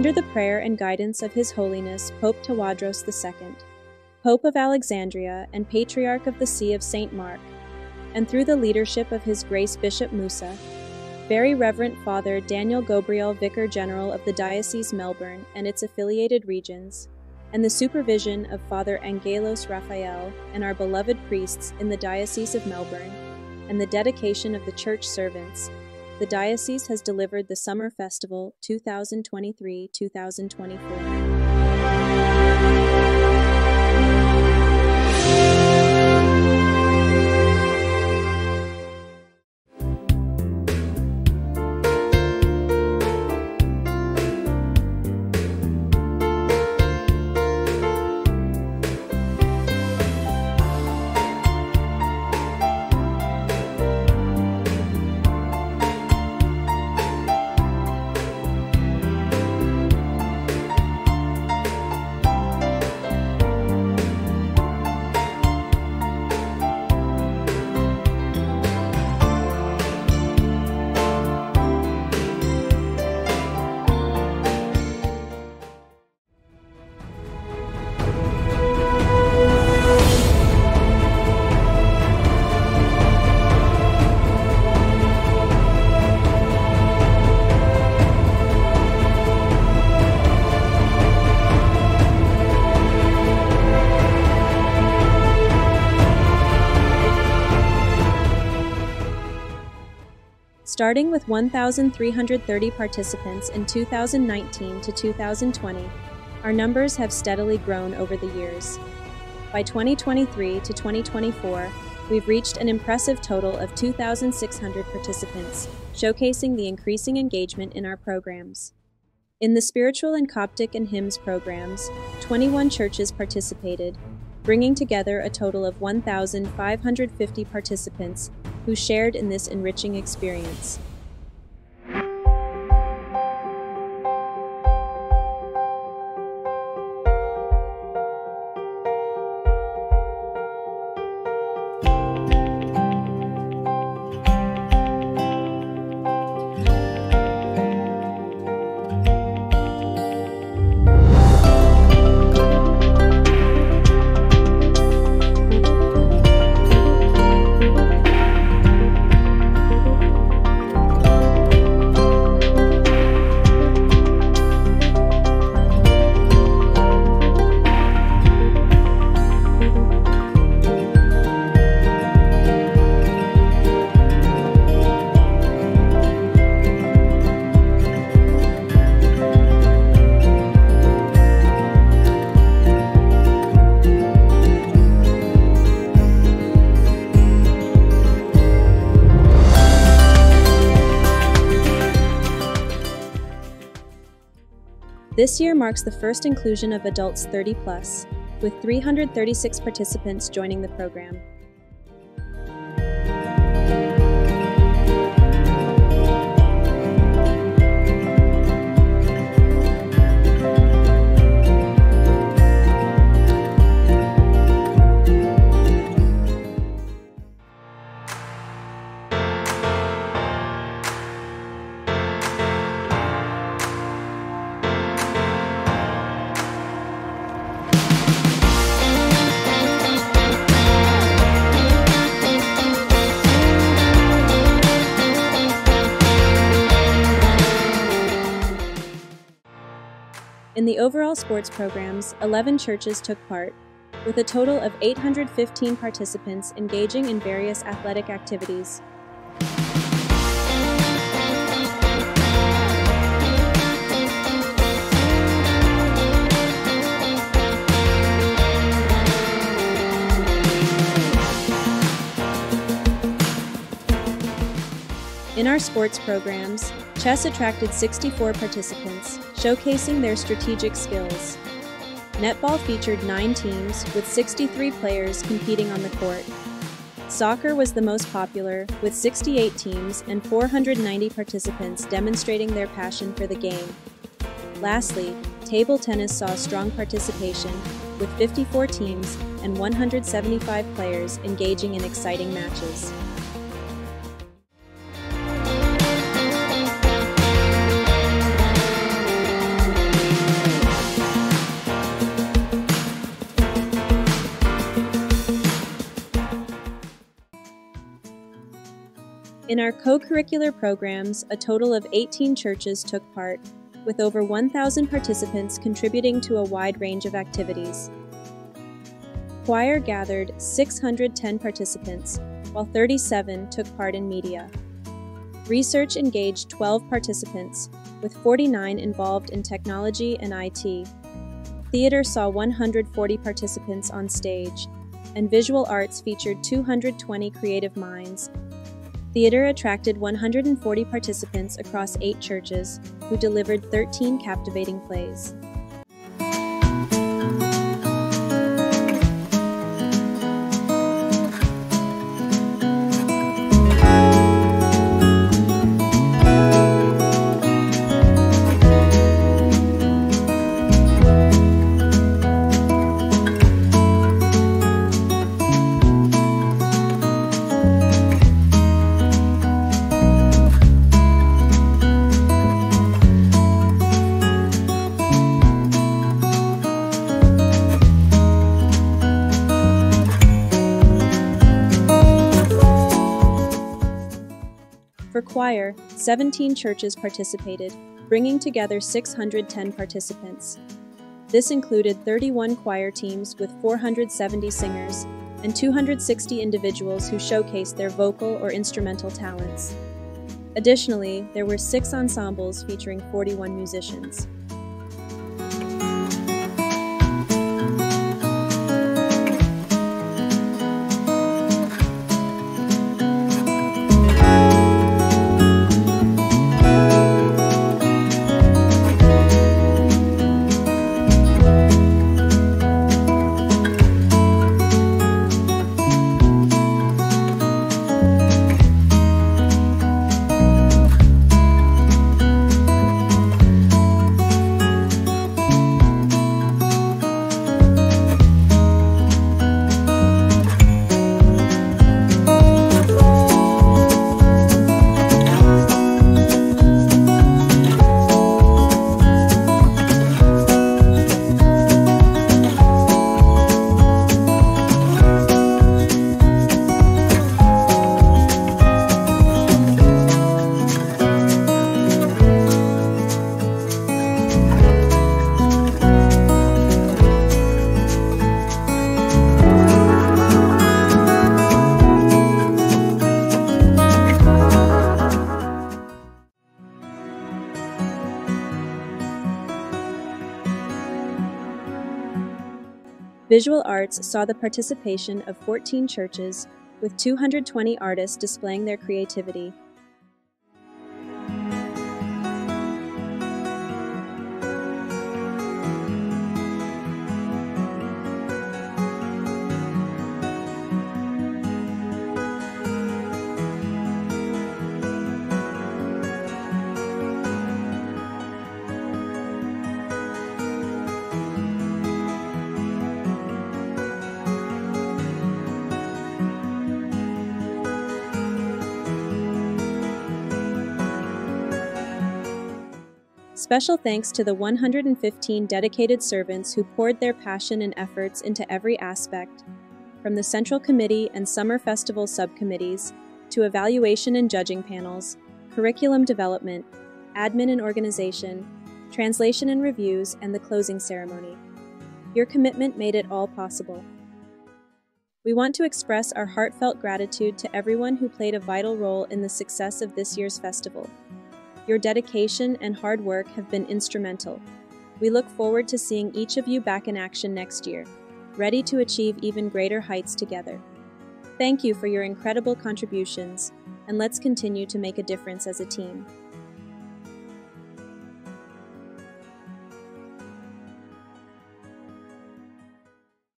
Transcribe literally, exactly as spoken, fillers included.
Under the prayer and guidance of His Holiness Pope Tawadros the Second, Pope of Alexandria and Patriarch of the See of Saint Mark, and through the leadership of His Grace Bishop Musa, Very Reverend Father Daniel Gabriel, Vicar General of the Diocese Melbourne and its affiliated regions, and the supervision of Father Angelos Raphael and our beloved priests in the Diocese of Melbourne, and the dedication of the church servants, the Diocese has delivered the Summer Festival two thousand twenty-three to two thousand twenty-four. Starting with one thousand three hundred thirty participants in two thousand nineteen to two thousand twenty, our numbers have steadily grown over the years. By twenty twenty-three to twenty twenty-four, we've reached an impressive total of two thousand six hundred participants, showcasing the increasing engagement in our programs. In the Spiritual and Coptic and Hymns programs, twenty-one churches participated, bringing together a total of one thousand five hundred fifty participants who shared in this enriching experience. This year marks the first inclusion of adults thirty plus, with three hundred thirty-six participants joining the program. In the overall sports programs, eleven churches took part, with a total of eight hundred fifteen participants engaging in various athletic activities. In our sports programs, chess attracted sixty-four participants, showcasing their strategic skills. Netball featured nine teams, with sixty-three players competing on the court. Soccer was the most popular, with sixty-eight teams and four hundred ninety participants demonstrating their passion for the game. Lastly, table tennis saw strong participation, with fifty-four teams and one hundred seventy-five players engaging in exciting matches. In our co-curricular programs, a total of eighteen churches took part, with over one thousand participants contributing to a wide range of activities. Choir gathered six hundred ten participants, while thirty-seven took part in media. Research engaged twelve participants, with forty-nine involved in technology and I T. Theater saw one hundred forty participants on stage, and visual arts featured two hundred twenty creative minds. Theater attracted one hundred forty participants across eight churches, who delivered thirteen captivating plays. For choir, seventeen churches participated, bringing together six hundred ten participants. This included thirty-one choir teams with four hundred seventy singers and two hundred sixty individuals who showcased their vocal or instrumental talents. Additionally, there were six ensembles featuring forty-one musicians. Visual arts saw the participation of fourteen churches, with two hundred twenty artists displaying their creativity. Special thanks to the one hundred fifteen dedicated servants who poured their passion and efforts into every aspect, from the Central Committee and Summer Festival subcommittees, to evaluation and judging panels, curriculum development, admin and organization, translation and reviews, and the closing ceremony. Your commitment made it all possible. We want to express our heartfelt gratitude to everyone who played a vital role in the success of this year's festival. Your dedication and hard work have been instrumental. We look forward to seeing each of you back in action next year, ready to achieve even greater heights together. Thank you for your incredible contributions, and let's continue to make a difference as a team.